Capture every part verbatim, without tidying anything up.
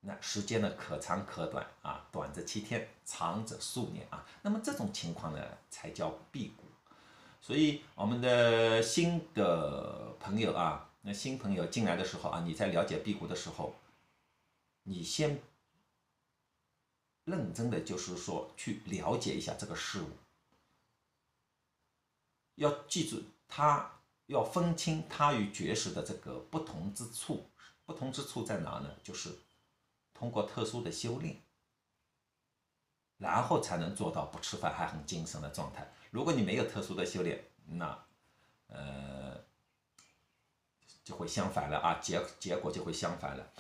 那时间呢可长可短啊，短则七天，长则数年啊。那么这种情况呢才叫辟谷。所以我们的新的朋友啊，那新朋友进来的时候啊，你在了解辟谷的时候，你先认真的就是说去了解一下这个事物，要记住它，要分清它与绝食的这个不同之处。不同之处在哪呢？就是通过特殊的修炼，然后才能做到不吃饭还很精神的状态。如果你没有特殊的修炼，那呃就会相反了啊，结结果就会相反了。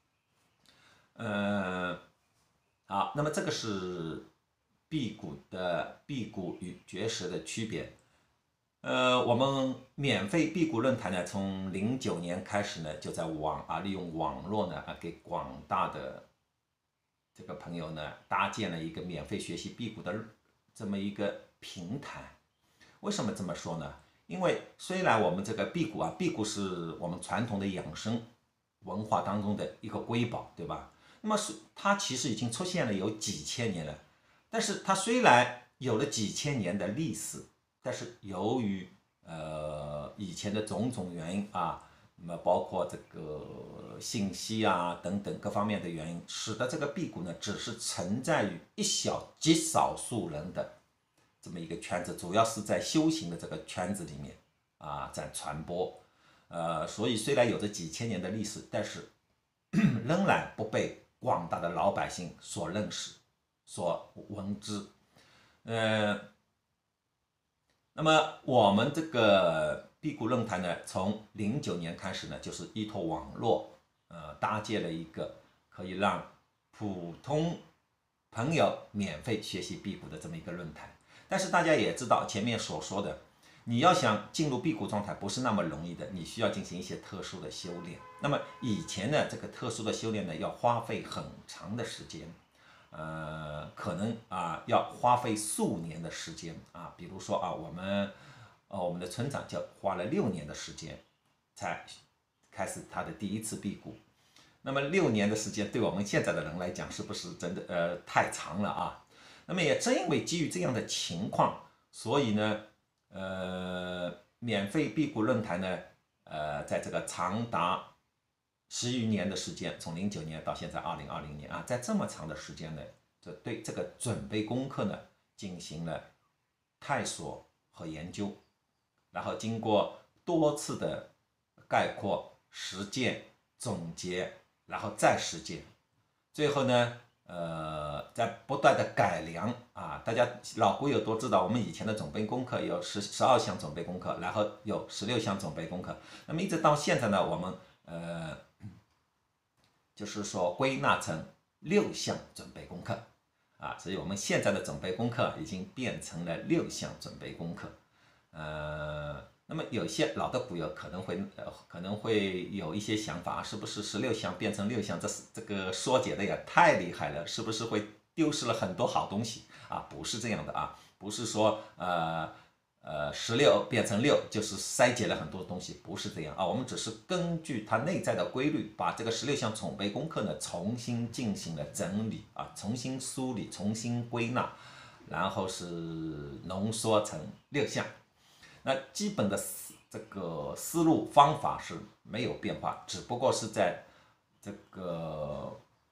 呃，好，那么这个是辟谷的辟谷与绝食的区别。呃，我们免费辟谷论坛呢，从零九年开始呢，就在网啊利用网络呢啊，给广大的这个朋友呢搭建了一个免费学习辟谷的这么一个平台。为什么这么说呢？因为虽然我们这个辟谷啊，辟谷是我们传统的养生文化当中的一个瑰宝，对吧？那么是它其实已经出现了有几千年了，但是它虽然有了几千年的历史，但是由于呃以前的种种原因啊，那么包括这个信息啊等等各方面的原因，使得这个辟谷呢只是存在于一小极少数人的这么一个圈子，主要是在修行的这个圈子里面啊在传播。呃，所以虽然有着几千年的历史，但是仍然不被广大的老百姓所认识、所闻知。呃，那么我们这个辟谷论坛呢，从零九年开始呢，就是依托网络，呃，搭建了一个可以让普通朋友免费学习辟谷的这么一个论坛。但是大家也知道，前面所说的，你要想进入辟谷状态不是那么容易的，你需要进行一些特殊的修炼。那么以前呢，这个特殊的修炼呢，要花费很长的时间。呃，可能啊要花费数年的时间啊，比如说啊，我们呃我们的村长就花了六年的时间才开始他的第一次辟谷。那么六年的时间对我们现在的人来讲，是不是真的呃太长了啊？那么也正因为基于这样的情况，所以呢，呃，免费辟谷论坛呢，呃，在这个长达十余年的时间，从零九年到现在二零二零年啊，在这么长的时间内，这对这个准备功课呢进行了探索和研究，然后经过多次的概括、实践、总结，然后再实践，最后呢，呃，在不断的改良啊。大家老古有都知道，我们以前的准备功课有十十二项准备功课，然后有十六项准备功课，那么一直到现在呢，我们呃。就是说归纳成六项准备功课啊，所以我们现在的准备功课已经变成了六项准备功课。呃，那么有些老的股友可能会呃可能会有一些想法，是不是十六项变成六项，这是这个缩减的也太厉害了，是不是会丢失了很多好东西啊？不是这样的啊，不是说呃。呃，十六变成六就是筛减了很多东西，不是这样啊。我们只是根据它内在的规律，把这个十六项准备功课呢重新进行了整理啊，重新梳理，重新归纳，然后是浓缩成六项。那基本的这个思路方法是没有变化，只不过是在这个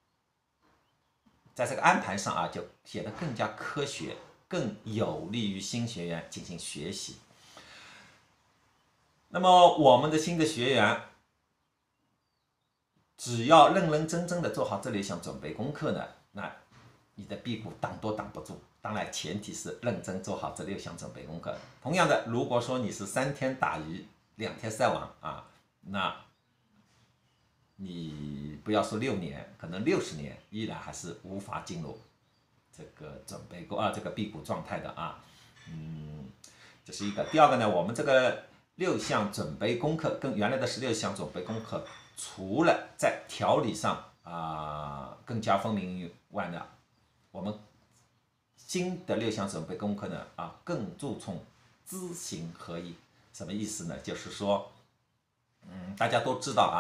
在这个安排上啊，就显得更加科学。更有利于新学员进行学习。那么我们的新的学员，只要认认真真的做好这六项准备功课呢，那你的辟谷挡都挡不住。当然，前提是认真做好这六项准备功课。同样的，如果说你是三天打鱼两天晒网啊，那你不要说六年，可能六十年依然还是无法进入这个准备过啊，这个辟谷状态的啊，嗯，这是一个。第二个呢，我们这个六项准备功课跟原来的十六项准备功课，除了在条理上啊更加分明以外呢，我们新的六项准备功课呢啊更注重知行合一。什么意思呢？就是说，嗯，大家都知道啊，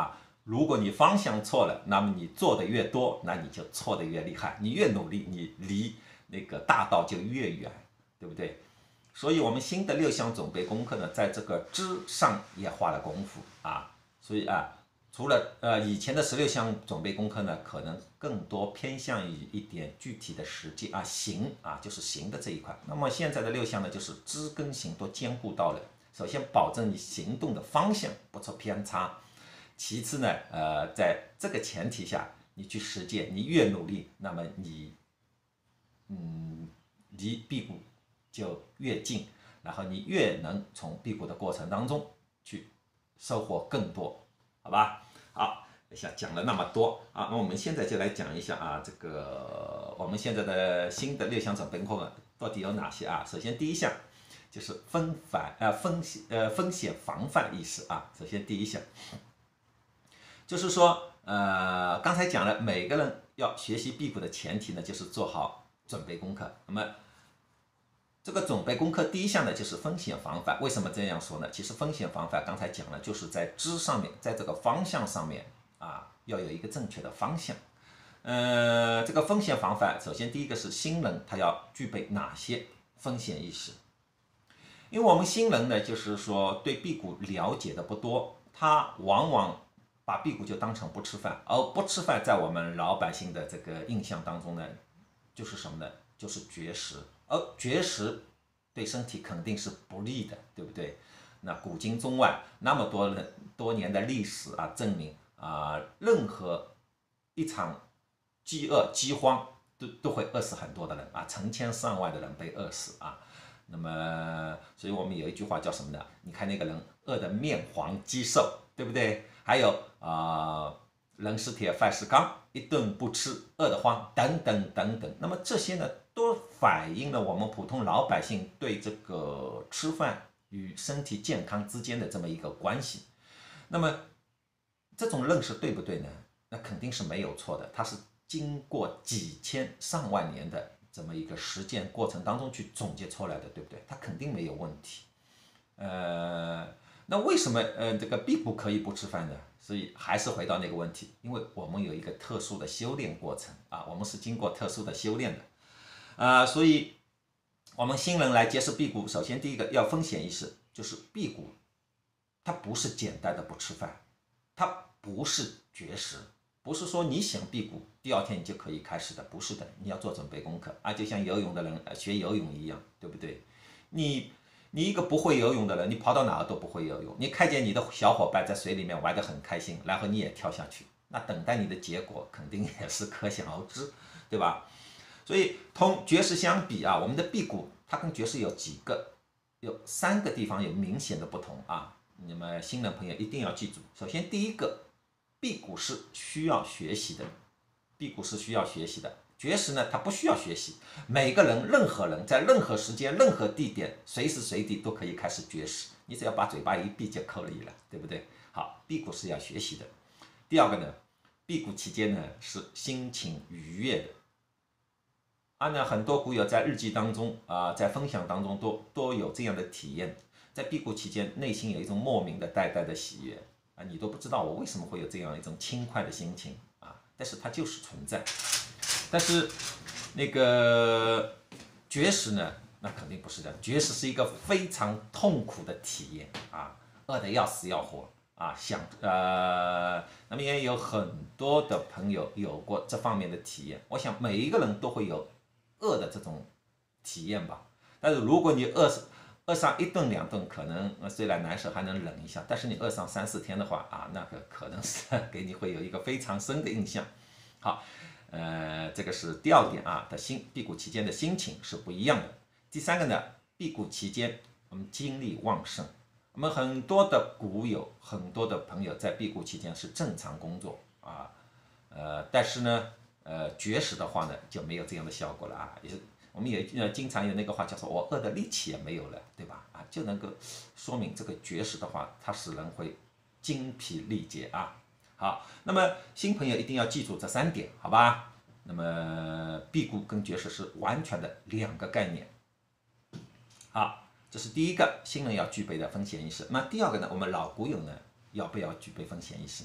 如果你方向错了，那么你做的越多，那你就错的越厉害。你越努力，你离那个大道就越远，对不对？所以，我们新的六项准备功课呢，在这个知上也花了功夫啊。所以啊，除了呃以前的十六项准备功课呢，可能更多偏向于一点具体的实际啊行啊，就是行的这一块。那么现在的六项呢，就是知跟行都兼顾到了。首先，保证你行动的方向不出偏差。其次呢，呃，在这个前提下，你去实践，你越努力，那么你，嗯，离辟谷就越近，然后你越能从辟谷的过程当中去收获更多，好吧？好，想讲了那么多啊，那我们现在就来讲一下啊，这个我们现在的新的六项准备功课到底有哪些啊？首先第一项就是风反呃风险呃风险防范意识啊，首先第一项。就是说，呃，刚才讲了，每个人要学习辟谷的前提呢，就是做好准备功课。那么，这个准备功课第一项呢，就是风险防范。为什么这样说呢？其实风险防范刚才讲了，就是在知上面，在这个方向上面啊，要有一个正确的方向。呃，这个风险防范，首先第一个是新人他要具备哪些风险意识？因为我们新人呢，就是说对辟谷了解的不多，他往往把辟谷就当成不吃饭，而不吃饭在我们老百姓的这个印象当中呢，就是什么呢？就是绝食，而绝食对身体肯定是不利的，对不对？那古今中外那么多人多年的历史啊，证明啊，任何一场饥饿饥荒都都会饿死很多的人啊，成千上万的人被饿死啊。那么，所以我们有一句话叫什么呢？你看那个人饿得面黄肌瘦，对不对？还有啊、呃，人是铁，饭是钢，一顿不吃饿得慌，等等等等。那么这些呢，都反映了我们普通老百姓对这个吃饭与身体健康之间的这么一个关系。那么这种认识对不对呢？那肯定是没有错的，它是经过几千上万年的这么一个实践过程当中去总结出来的，对不对？它肯定没有问题。呃，那为什么呃这个辟谷可以不吃饭呢？所以还是回到那个问题，因为我们有一个特殊的修炼过程啊，我们是经过特殊的修炼的啊、呃，所以我们新人来接受辟谷，首先第一个要风险意识，就是辟谷它不是简单的不吃饭，它不是绝食。不是说你想辟谷，第二天你就可以开始的，不是的，你要做准备功课啊，就像游泳的人学游泳一样，对不对？你你一个不会游泳的人，你跑到哪儿都不会游泳，你看见你的小伙伴在水里面玩得很开心，然后你也跳下去，那等待你的结果肯定也是可想而知，对吧？所以同绝食相比啊，我们的辟谷它跟绝食有几个有三个地方有明显的不同啊，那么新人朋友一定要记住。首先第一个，辟谷是需要学习的，辟谷是需要学习的。绝食呢，它不需要学习，每个人、任何人在任何时间、任何地点、随时随地都可以开始绝食，你只要把嘴巴一闭就可以了，对不对？好，辟谷是要学习的。第二个呢，辟谷期间呢是心情愉悦的。啊，那很多谷友在日记当中啊、呃，在分享当中都都有这样的体验，在辟谷期间，内心有一种莫名的淡淡的喜悦。啊，你都不知道我为什么会有这样一种轻快的心情啊，但是它就是存在。但是那个绝食呢，那肯定不是的，绝食是一个非常痛苦的体验啊，饿得要死要活啊，想呃，那么也有很多的朋友有过这方面的体验，我想每一个人都会有饿的这种体验吧，但是如果你饿死。饿上一顿两顿可能虽然难受还能忍一下，但是你饿上三四天的话啊，那个可能是给你会有一个非常深的印象。好，呃，这个是第二点啊，的心辟谷期间的心情是不一样的。第三个呢，辟谷期间我们精力旺盛，我们很多的谷友、很多的朋友在辟谷期间是正常工作啊，呃，但是呢，呃，绝食的话呢就没有这样的效果了啊，也是。我们也呃经常有那个话叫做我饿的力气也没有了，对吧？啊，就能够说明这个绝食的话，它使人会精疲力竭啊。好，那么新朋友一定要记住这三点，好吧？那么辟谷跟绝食是完全的两个概念。好，这是第一个新人要具备的风险意识。那第二个呢，我们老谷友呢要不要具备风险意识呢？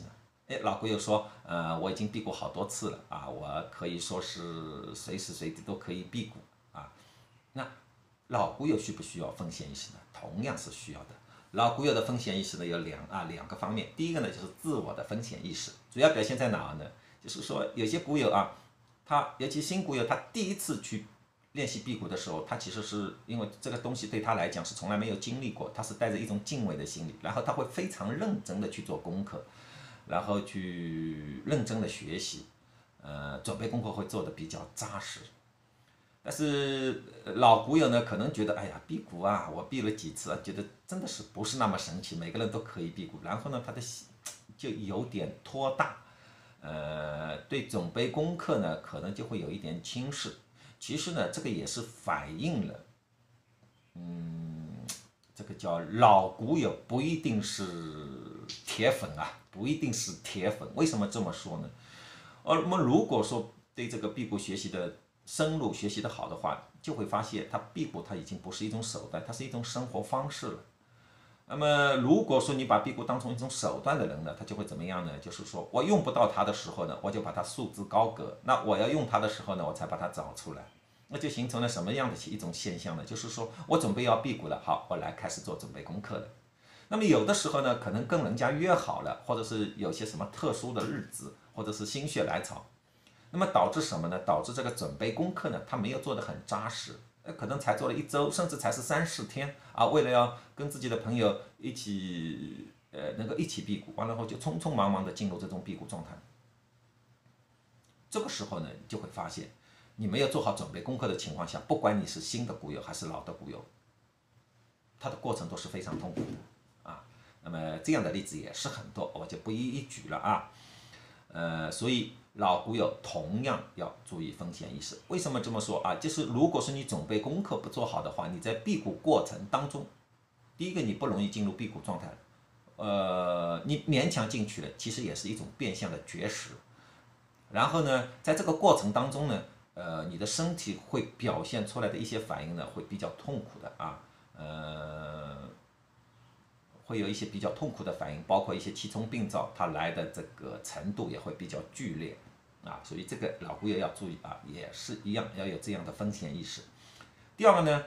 哎，老古友说，呃，我已经辟谷好多次了啊，我可以说是随时随地都可以辟谷啊。那老古友需不需要风险意识呢？同样是需要的。老古友的风险意识呢有两啊两个方面，第一个呢就是自我的风险意识，主要表现在哪儿呢？就是说有些古友啊，他尤其新古友，他第一次去练习辟谷的时候，他其实是因为这个东西对他来讲是从来没有经历过，他是带着一种敬畏的心理，然后他会非常认真的去做功课，然后去认真的学习，呃，准备功课会做的比较扎实。但是老古友呢，可能觉得，哎呀，辟谷啊，我辟了几次啊，觉得真的是不是那么神奇，每个人都可以辟谷。然后呢，他的就有点拖大，呃，对准备功课呢，可能就会有一点轻视。其实呢，这个也是反映了，嗯，这个叫老古友不一定是铁粉啊，不一定是铁粉。为什么这么说呢？而我们如果说对这个辟谷学习的深入学习的好的话，就会发现它辟谷它已经不是一种手段，它是一种生活方式了。那么如果说你把辟谷当成一种手段的人呢，他就会怎么样呢？就是说我用不到它的时候呢，我就把它束之高阁；那我要用它的时候呢，我才把它找出来。那就形成了什么样的一种现象呢？就是说我准备要辟谷了，好，我来开始做准备功课了。那么有的时候呢，可能跟人家约好了，或者是有些什么特殊的日子，或者是心血来潮。那么导致什么呢？导致这个准备功课呢，他没有做得很扎实，呃，可能才做了一周，甚至才是三四天啊。为了要跟自己的朋友一起，呃，能够一起辟谷，完了后就匆匆忙忙的进入这种辟谷状态。这个时候呢，就会发现，你没有做好准备功课的情况下，不管你是新的古友还是老的古友，它的过程都是非常痛苦的啊。那么这样的例子也是很多，我就不一一举了啊。呃，所以老古友同样要注意风险意识。为什么这么说啊？就是如果是你准备功课不做好的话，你在辟谷过程当中，第一个你不容易进入辟谷状态，呃，你勉强进去了，其实也是一种变相的绝食。然后呢，在这个过程当中呢，呃，你的身体会表现出来的一些反应呢，会比较痛苦的啊，呃。会有一些比较痛苦的反应，包括一些气冲病灶，它来的这个程度也会比较剧烈啊，所以这个老古友要注意啊，也是一样要有这样的风险意识。第二个呢，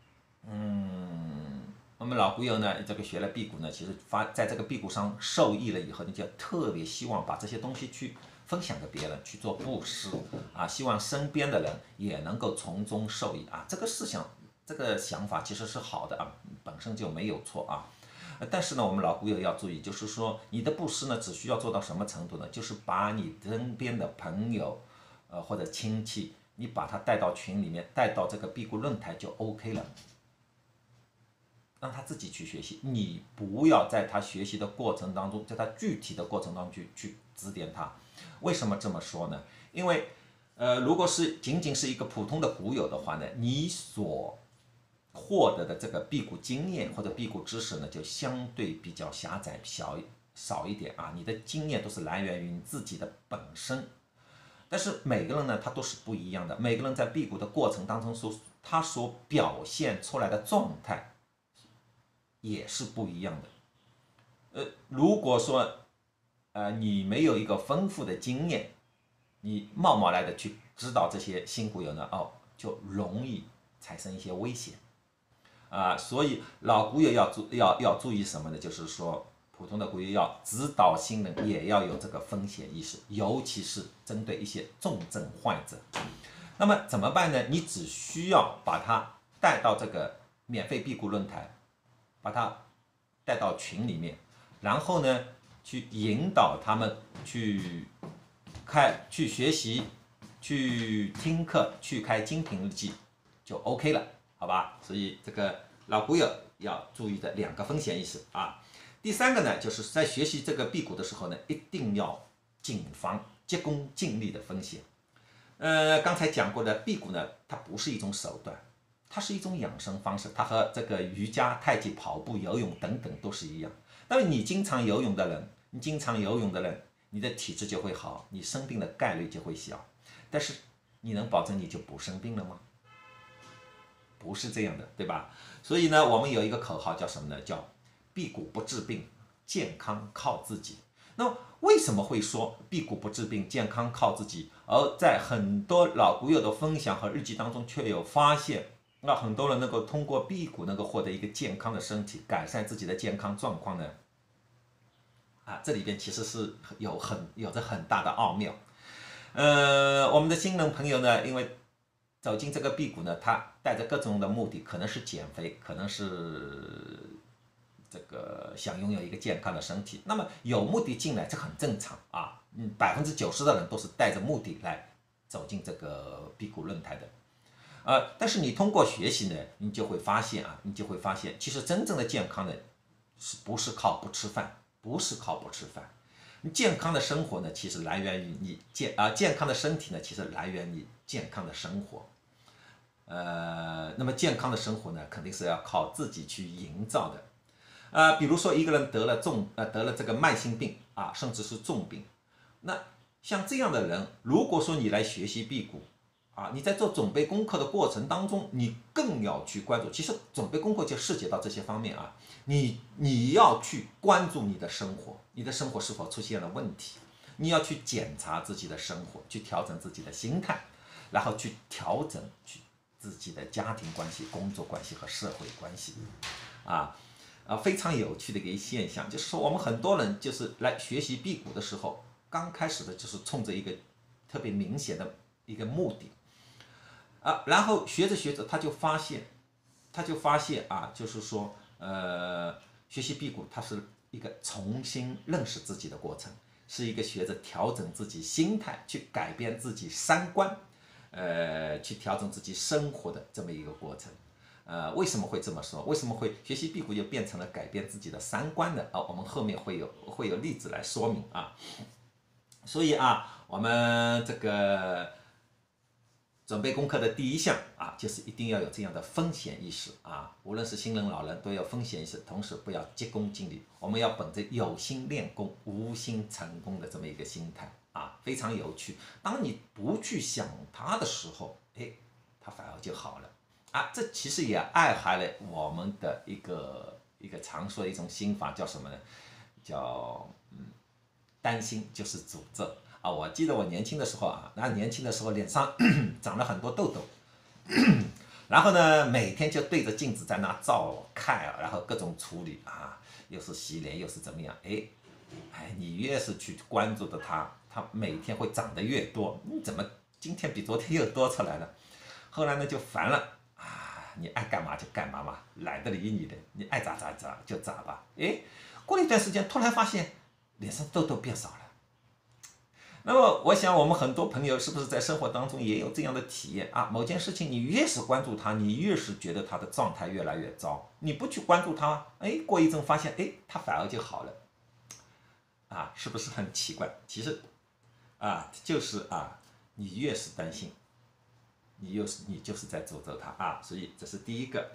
嗯，我们老古友呢，这个学了辟谷呢，其实发在这个辟谷上受益了以后，你就特别希望把这些东西去分享给别人，去做布施啊，希望身边的人也能够从中受益啊，这个思想这个想法其实是好的啊，本身就没有错啊。但是呢，我们老古友要注意，就是说你的布施呢，只需要做到什么程度呢？就是把你身边的朋友，呃或者亲戚，你把他带到群里面，带到这个辟谷论坛就 OK 了，让他自己去学习，你不要在他学习的过程当中，在他具体的过程当中去去指点他。为什么这么说呢？因为，呃，如果是仅仅是一个普通的古友的话呢，你所获得的这个辟谷经验或者辟谷知识呢，就相对比较狭窄、小少一点啊。你的经验都是来源于你自己的本身，但是每个人呢，他都是不一样的。每个人在辟谷的过程当中所他所表现出来的状态也是不一样的。呃，如果说呃你没有一个丰富的经验，你贸贸然的去指导这些新古友呢，哦，就容易产生一些危险。啊，所以老古友要注要要注意什么呢？就是说，普通的古友要指导新人，也要有这个风险意识，尤其是针对一些重症患者。那么怎么办呢？你只需要把他带到这个免费辟谷论坛，把他带到群里面，然后呢，去引导他们去开、去学习、去听课、去开精品日记，就 OK 了。好吧，所以这个老古友要注意的两个风险意识啊。第三个呢，就是在学习这个辟谷的时候呢，一定要谨防急功近利的风险。呃，刚才讲过的辟谷呢，它不是一种手段，它是一种养生方式，它和这个瑜伽、太极、跑步、游泳等等都是一样。那么你经常游泳的人，你经常游泳的人，你的体质就会好，你生病的概率就会小。但是你能保证你就不生病了吗？不是这样的，对吧？所以呢，我们有一个口号叫什么呢？叫辟谷不治病，健康靠自己。 那么为什么会说辟谷不治病，健康靠自己？而在很多老古友的分享和日记当中，却有发现，那很多人能够通过辟谷能够获得一个健康的身体，改善自己的健康状况呢？啊，这里边其实是有很有着很大的奥妙。呃，我们的新人朋友呢，因为走进这个辟谷呢，他带着各种的目的，可能是减肥，可能是这个想拥有一个健康的身体。那么有目的进来，这很正常啊。嗯，百分之九十的人都是带着目的来走进这个辟谷论坛的。呃，但是你通过学习呢，你就会发现啊，你就会发现，其实真正的健康呢，是不是靠不吃饭？不是靠不吃饭。你健康的生活呢，其实来源于你健啊、呃、健康的身体呢，其实来源于健康的生活。呃，那么健康的生活呢，肯定是要靠自己去营造的。呃，比如说一个人得了重呃得了这个慢性病啊，甚至是重病，那像这样的人，如果说你来学习辟谷啊，你在做准备功课的过程当中，你更要去关注。其实准备功课就涉及到这些方面啊，你你要去关注你的生活，你的生活是否出现了问题，你要去检查自己的生活，去调整自己的心态，然后去调整去自己的家庭关系、工作关系和社会关系，啊。啊，非常有趣的一个现象，就是说我们很多人就是来学习辟谷的时候，刚开始的就是冲着一个特别明显的一个目的，啊，然后学着学着他就发现，他就发现啊，就是说，呃，学习辟谷它是一个重新认识自己的过程，是一个学着调整自己心态，去改变自己三观，呃，去调整自己生活的这么一个过程。呃，为什么会这么说？为什么会学习辟谷就变成了改变自己的三观呢？啊，我们后面会有会有例子来说明啊。所以啊，我们这个准备功课的第一项啊，就是一定要有这样的风险意识啊。无论是新人老人都要风险意识，同时不要急功近利。我们要本着有心练功、无心成功的这么一个心态啊，非常有趣。当你不去想它的时候，哎，它反而就好了。啊，这其实也暗含了我们的一个一个常说的一种心法，叫什么呢？叫嗯，担心就是诅咒啊！我记得我年轻的时候啊，那年轻的时候脸上长了很多痘痘，然后呢，每天就对着镜子在那照看啊，然后各种处理啊，又是洗脸又是怎么样？哎，哎，你越是去关注的它，它每天会长得越多。你怎么今天比昨天又多出来了？后来呢就烦了。你爱干嘛就干嘛嘛，懒得理你的，你爱咋咋咋就咋吧。哎，过了一段时间，突然发现脸上痘痘变少了。那么，我想我们很多朋友是不是在生活当中也有这样的体验啊？某件事情你越是关注它，你越是觉得它的状态越来越糟。你不去关注它，哎，过一阵发现，哎，它反而就好了。啊，是不是很奇怪？其实，啊，就是啊，你越是担心。你又是你就是在诅咒他啊，所以这是第一个。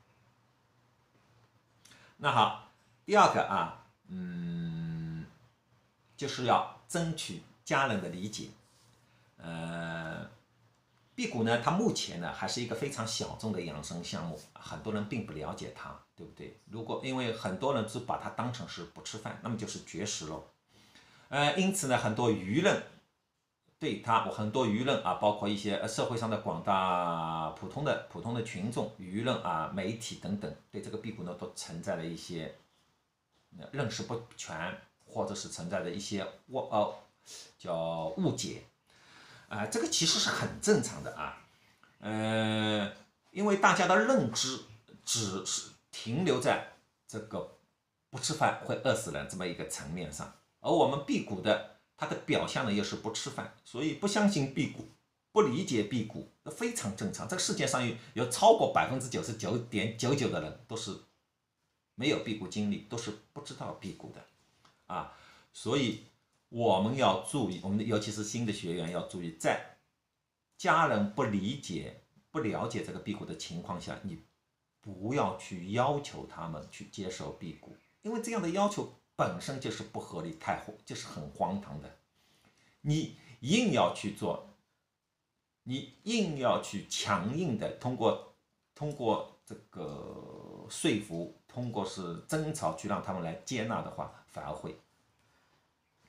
那好，第二个啊，嗯，就是要争取家人的理解。呃，辟谷呢，它目前呢还是一个非常小众的养生项目，很多人并不了解它，对不对？如果因为很多人只把它当成是不吃饭，那么就是绝食喽。呃，因此呢，很多舆论。对他，我很多舆论啊，包括一些社会上的广大普通的普通的群众、舆论啊、媒体等等，对这个辟谷呢都存在了一些认识不全，或者是存在的一些误呃叫误解啊、呃，这个其实是很正常的啊，呃，因为大家的认知只是停留在这个不吃饭会饿死人这么一个层面上，而我们辟谷的。他的表象呢又是不吃饭，所以不相信辟谷，不理解辟谷，非常正常。这个世界上有有超过百分之九十九点九九的人都是没有辟谷经历，都是不知道辟谷的啊。所以我们要注意，我们尤其是新的学员要注意，在家人不理解、不了解这个辟谷的情况下，你不要去要求他们去接受辟谷，因为这样的要求。本身就是不合理，太就是很荒唐的。你硬要去做，你硬要去强硬的通过通过这个说服，通过是争吵去让他们来接纳的话，反而会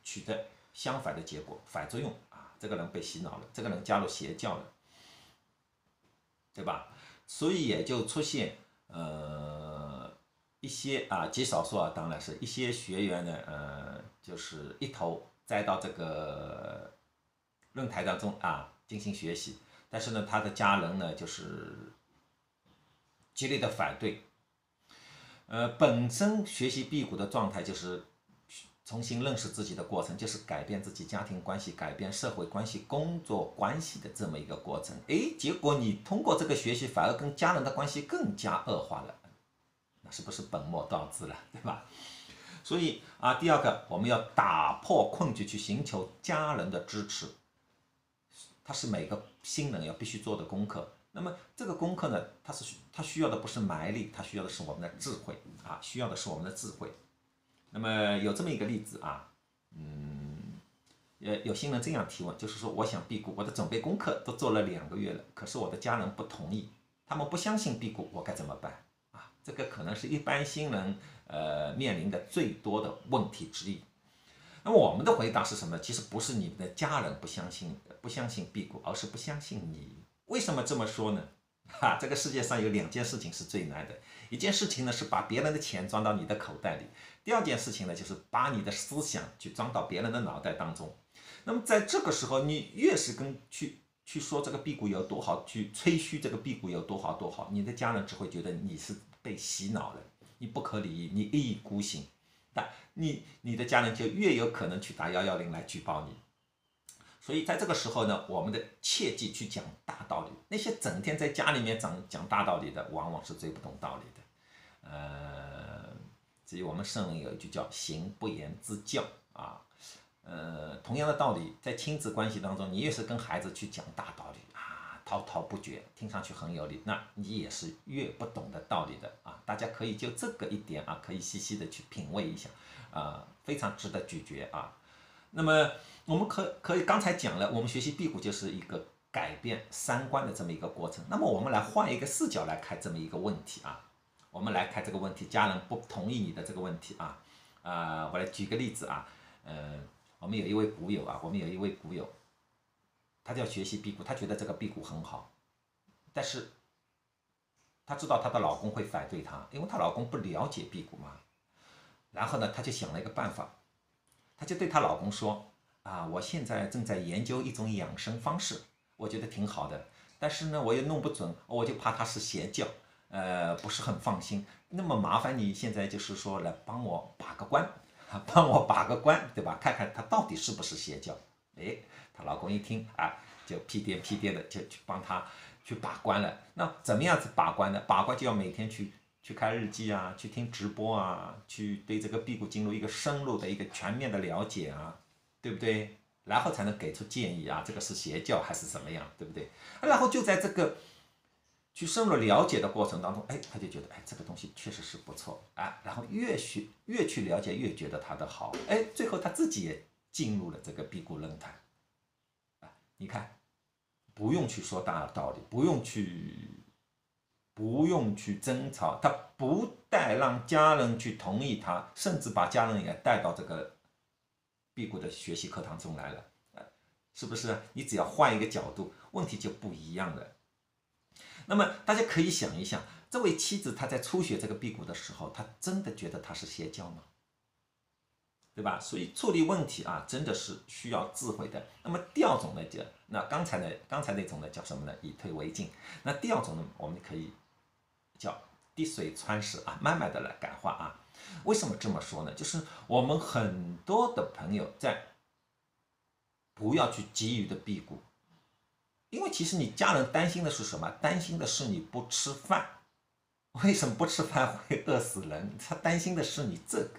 取得相反的结果，反作用啊，这个人被洗脑了，这个人加入邪教了，对吧？所以也就出现呃一些啊极少数啊，当然是一些学员呢，呃，就是一头栽到这个论坛当中啊进行学习，但是呢，他的家人呢就是极力的反对。呃，本身学习辟谷的状态就是重新认识自己的过程，就是改变自己家庭关系、改变社会关系、工作关系的这么一个过程。诶，结果你通过这个学习，反而跟家人的关系更加恶化了，那是不是本末倒置了，对吧？所以啊，第二个，我们要打破困局，去寻求家人的支持，它是每个新人要必须做的功课。那么这个功课呢，它是它需要的不是埋力，它需要的是我们的智慧啊，需要的是我们的智慧。那么有这么一个例子啊，嗯，有有新人这样提问，就是说我想辟谷，我的准备功课都做了两个月了，可是我的家人不同意，他们不相信辟谷，我该怎么办啊？这个可能是一般新人呃面临的最多的问题之一。那么我们的回答是什么？其实不是你们的家人不相信不相信辟谷，而是不相信你。为什么这么说呢？哈，这个世界上有两件事情是最难的，一件事情呢是把别人的钱装到你的口袋里，第二件事情呢就是把你的思想去装到别人的脑袋当中。那么在这个时候，你越是跟去去说这个辟谷有多好，去吹嘘这个辟谷有多好多好，你的家人只会觉得你是被洗脑了，你不可理喻，你一意孤行，但你你的家人就越有可能去打幺幺零来举报你。所以在这个时候呢，我们的切记去讲大道理。那些整天在家里面讲讲大道理的，往往是最不懂道理的。呃，至于我们圣人有一句叫"行不言之教"啊，呃，同样的道理，在亲子关系当中，你越是跟孩子去讲大道理啊，滔滔不绝，听上去很有理，那你也是越不懂得道理的啊。大家可以就这个一点啊，可以细细的去品味一下，啊，非常值得咀嚼啊。那么我们可可以刚才讲了，我们学习辟谷就是一个改变三观的这么一个过程。那么我们来换一个视角来看这么一个问题啊，我们来看这个问题，家人不同意你的这个问题啊，啊、呃，我来举个例子啊，呃，我们有一位谷友啊，我们有一位谷友，他就要学习辟谷，他觉得这个辟谷很好，但是她知道她的老公会反对她，因为她老公不了解辟谷嘛。然后呢，她就想了一个办法。她就对她老公说：“啊，我现在正在研究一种养生方式，我觉得挺好的，但是呢，我也弄不准，我就怕它是邪教，呃，不是很放心。那么麻烦你现在就是说来帮我把个关，帮我把个关，对吧？看看它到底是不是邪教。”哎，她老公一听啊，就屁颠屁颠的就去帮她去把关了。那怎么样子把关呢？把关就要每天去。去看日记啊，去听直播啊，去对这个辟谷进入一个深入的一个全面的了解啊，对不对？然后才能给出建议啊，这个是邪教还是怎么样，对不对？然后就在这个去深入了解的过程当中，哎，他就觉得哎这个东西确实是不错啊，然后越学越去了解越觉得它的好，哎，最后他自己也进入了这个辟谷论坛啊，你看，不用去说大道理，不用去。不用去争吵，他不但让家人去同意他，甚至把家人也带到这个辟谷的学习课堂中来了，是不是？你只要换一个角度，问题就不一样了。那么大家可以想一想，这位妻子她在初学这个辟谷的时候，她真的觉得她是邪教吗？对吧？所以处理问题啊，真的是需要智慧的。那么第二种呢，就那刚才呢，刚才那种呢叫什么呢？以退为进。那第二种呢，我们可以叫滴水穿石啊，慢慢的来感化啊。为什么这么说呢？就是我们很多的朋友在不要去急于的辟谷，因为其实你家人担心的是什么？担心的是你不吃饭。为什么不吃饭会饿死人？他担心的是你这个。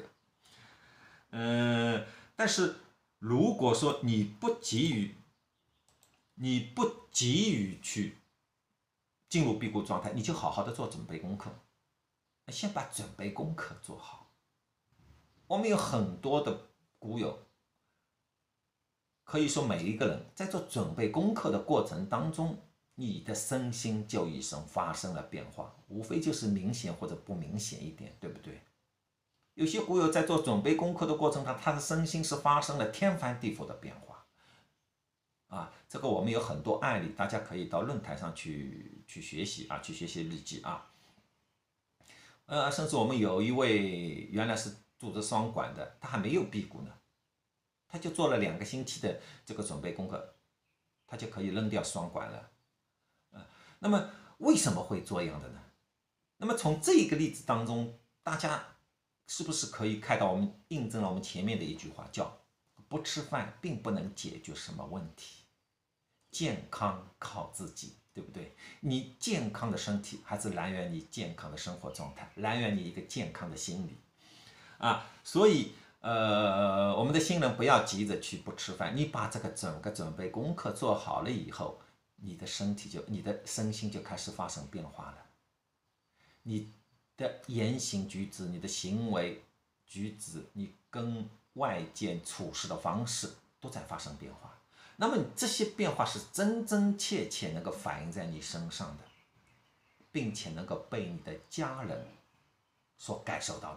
嗯，但是如果说你不急于，你不急于去进入辟谷状态，你就好好的做准备功课，先把准备功课做好。我们有很多的谷友，可以说每一个人在做准备功课的过程当中，你的身心就已经发生了变化，无非就是明显或者不明显一点，对不对？ 有些股友在做准备功课的过程中，他的身心是发生了天翻地覆的变化。啊，这个我们有很多案例，大家可以到论坛上去去学习啊，去学习日记啊。呃，甚至我们有一位原来是住着双管的，他还没有辟谷呢，他就做了两个星期的这个准备功课，他就可以扔掉双管了。啊，那么为什么会这样的呢？那么从这个例子当中，大家是不是可以看到我们印证了我们前面的一句话，叫不吃饭并不能解决什么问题，健康靠自己，对不对？你健康的身体还是来源于健康的生活状态，来源于一个健康的心理啊。所以呃，我们的新人不要急着去不吃饭，你把这个整个准备功课做好了以后，你的身体就你的身心就开始发生变化了，你的言行举止，你的行为举止，你跟外界处事的方式都在发生变化。那么这些变化是真真切切能够反映在你身上的，并且能够被你的家人所感受到的。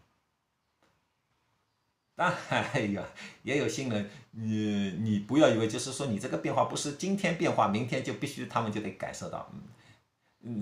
当然，哎呀，也有新人，你你不要以为就是说你这个变化不是今天变化，明天就必须他们就得感受到，嗯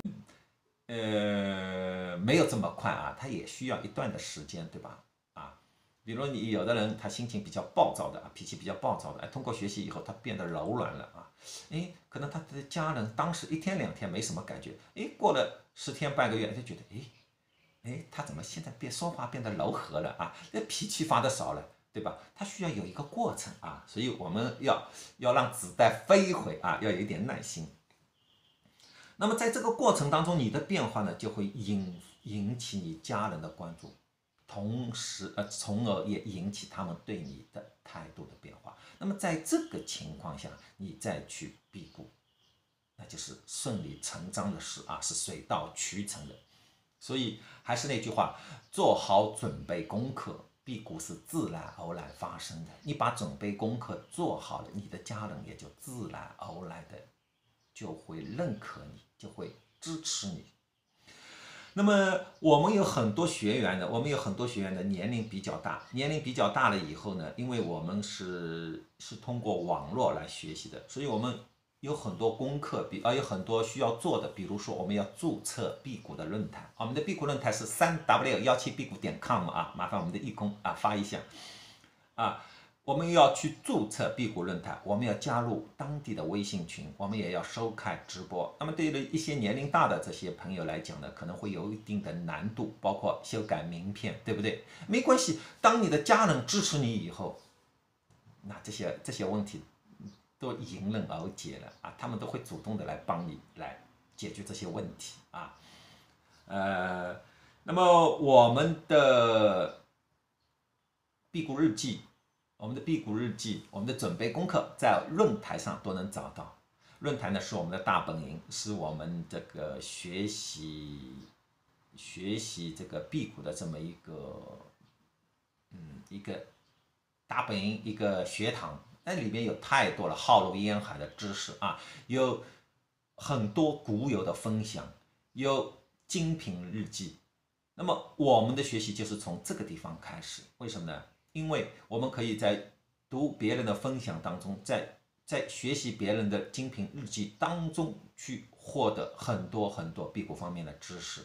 嗯呃，没有这么快啊，他也需要一段的时间，对吧？啊，比如你有的人他心情比较暴躁的啊，脾气比较暴躁的，哎，通过学习以后他变得柔软了啊，哎，可能他的家人当时一天两天没什么感觉，哎，过了十天半个月，他就觉得，哎。哎，他怎么现在变说话变得柔和了啊？那脾气发的少了，对吧？他需要有一个过程啊，所以我们要要让子弹飞回啊，要有一点耐心。那么在这个过程当中，你的变化呢，就会引引起你家人的关注，同时呃，从而也引起他们对你的态度的变化。那么在这个情况下，你再去辟谷，那就是顺理成章的事啊，是水到渠成的。所以还是那句话，做好准备功课，辟谷是自然而然发生的。你把准备功课做好了，你的家人也就自然而然的就会认可你，就会支持你。那么我们有很多学员呢，我们有很多学员的年龄比较大，年龄比较大了以后呢，因为我们是是通过网络来学习的，所以我们有很多功课，比啊有很多需要做的，比如说我们要注册辟谷的论坛，我们的辟谷论坛是三 w 幺七辟谷点 com 啊，麻烦我们的义工啊发一下啊。我们要去注册辟谷论坛，我们要加入当地的微信群，我们也要收看直播。那么对于一些年龄大的这些朋友来讲呢，可能会有一定的难度，包括修改名片，对不对？没关系，当你的家人支持你以后，那这些这些问题都迎刃而解了啊，他们都会主动的来帮你来解决这些问题啊。呃，那么我们的辟谷日记。我们的辟谷日记，我们的准备功课在论坛上都能找到。论坛呢是我们的大本营，是我们这个学习学习这个辟谷的这么一个嗯一个大本营，一个学堂。那里面有太多了浩如烟海的知识啊，有很多古有的分享，有精品日记。那么我们的学习就是从这个地方开始，为什么呢？因为我们可以在读别人的分享当中，在在学习别人的精品日记当中去获得很多很多辟谷方面的知识。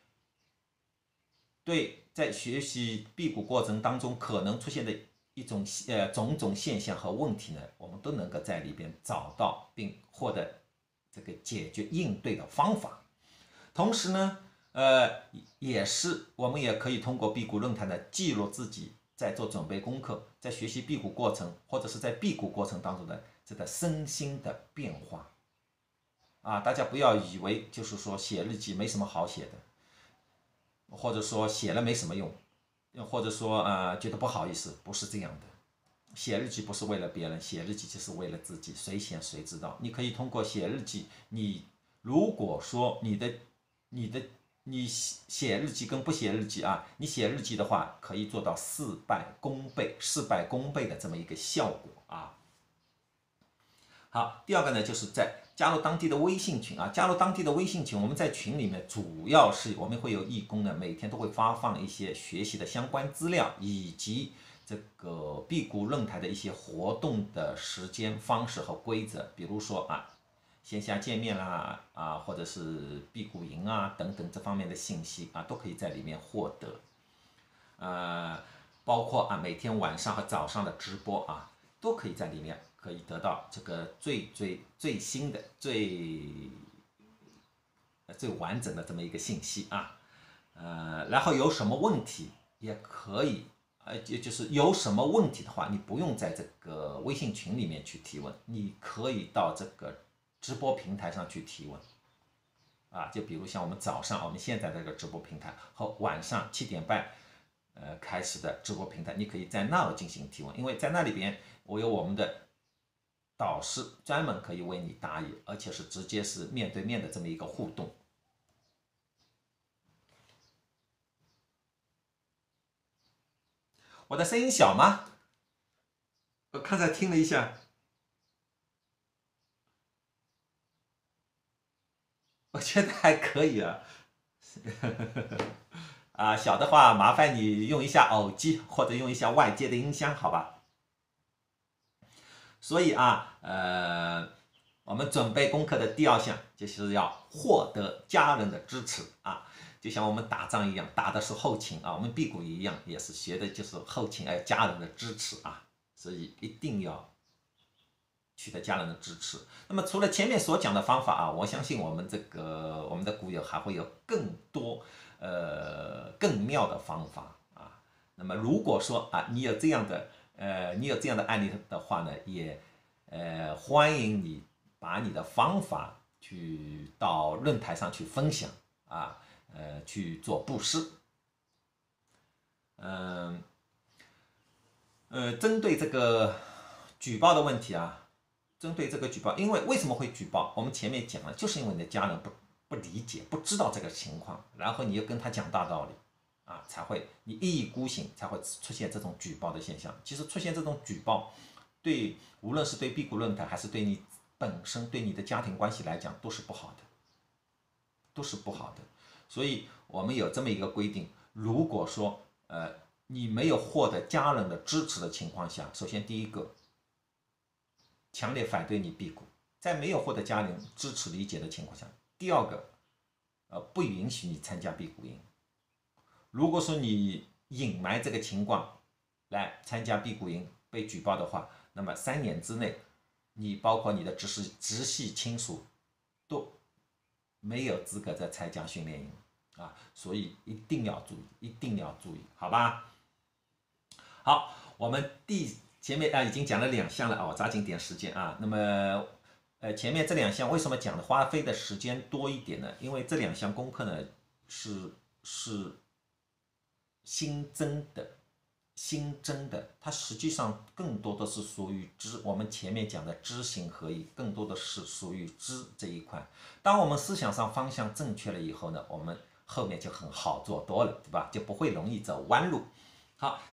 对，在学习辟谷过程当中可能出现的一种呃种种现象和问题呢，我们都能够在里边找到并获得这个解决应对的方法。同时呢，呃，也是我们也可以通过辟谷论坛的记录自己在做准备功课，在学习辟谷过程，或者是在辟谷过程当中的这个身心的变化。啊，大家不要以为就是说写日记没什么好写的，或者说写了没什么用，或者说呃觉得不好意思，不是这样的。写日记不是为了别人，写日记就是为了自己，谁写谁知道。你可以通过写日记，你如果说你的你的你写日记跟不写日记啊，你写日记的话可以做到事半功倍，事半功倍的这么一个效果啊。 好，第二个呢，就是在加入当地的微信群啊，加入当地的微信群，我们在群里面主要是我们会有义工呢，每天都会发放一些学习的相关资料，以及这个辟谷论坛的一些活动的时间、方式和规则，比如说啊，线下见面啦，啊，或者是辟谷营啊等等这方面的信息啊，都可以在里面获得。呃，包括啊每天晚上和早上的直播啊，都可以在里面可以得到这个最最最新的、最最完整的这么一个信息啊。呃，然后有什么问题也可以，呃，就就是有什么问题的话，你不用在这个微信群里面去提问，你可以到这个直播平台上去提问。啊，就比如像我们早上我们现在这个直播平台和晚上七点半。呃，开始的直播平台，你可以在那儿进行提问，因为在那里边我有我们的导师专门可以为你答疑，而且是直接是面对面的这么一个互动。我的声音小吗？我刚才听了一下，我觉得还可以啊。啊，小的话麻烦你用一下耳机或者用一下外接的音箱，好吧？所以啊，呃，我们准备功课的第二项就是要获得家人的支持啊，就像我们打仗一样，打的是后勤啊，我们辟谷一样，也是学的就是后勤，还有家人的支持啊，所以一定要取得家人的支持。那么除了前面所讲的方法啊，我相信我们这个我们的谷友还会有更多呃更妙的方法啊。那么如果说啊，你有这样的呃你有这样的案例的话呢，也呃欢迎你把你的方法去到论坛上去分享啊，呃去做布施。嗯呃，针对这个举报的问题啊。针对这个举报，因为为什么会举报？我们前面讲了，就是因为你的家人不不理解、不知道这个情况，然后你又跟他讲大道理，啊，才会你一意孤行，才会出现这种举报的现象。其实出现这种举报，对无论是对辟谷论坛，还是对你本身、对你的家庭关系来讲，都是不好的，都是不好的。所以我们有这么一个规定：如果说呃你没有获得家人的支持的情况下，首先第一个。强烈反对你辟谷，在没有获得家人支持理解的情况下，第二个，呃，不允许你参加辟谷营。如果说你隐瞒这个情况来参加辟谷营被举报的话，那么三年之内，你包括你的直系直系亲属都没有资格再参加训练营啊，所以一定要注意，一定要注意，好吧？好，我们第。前面啊已经讲了两项了啊，我抓紧点时间啊。那么，呃，前面这两项为什么讲的花费的时间多一点呢？因为这两项功课呢是是新增的，新增的，它实际上更多的是属于知，我们前面讲的知行合一，更多的是属于知这一块。当我们思想上方向正确了以后呢，我们后面就很好做多了，对吧？就不会容易走弯路。好，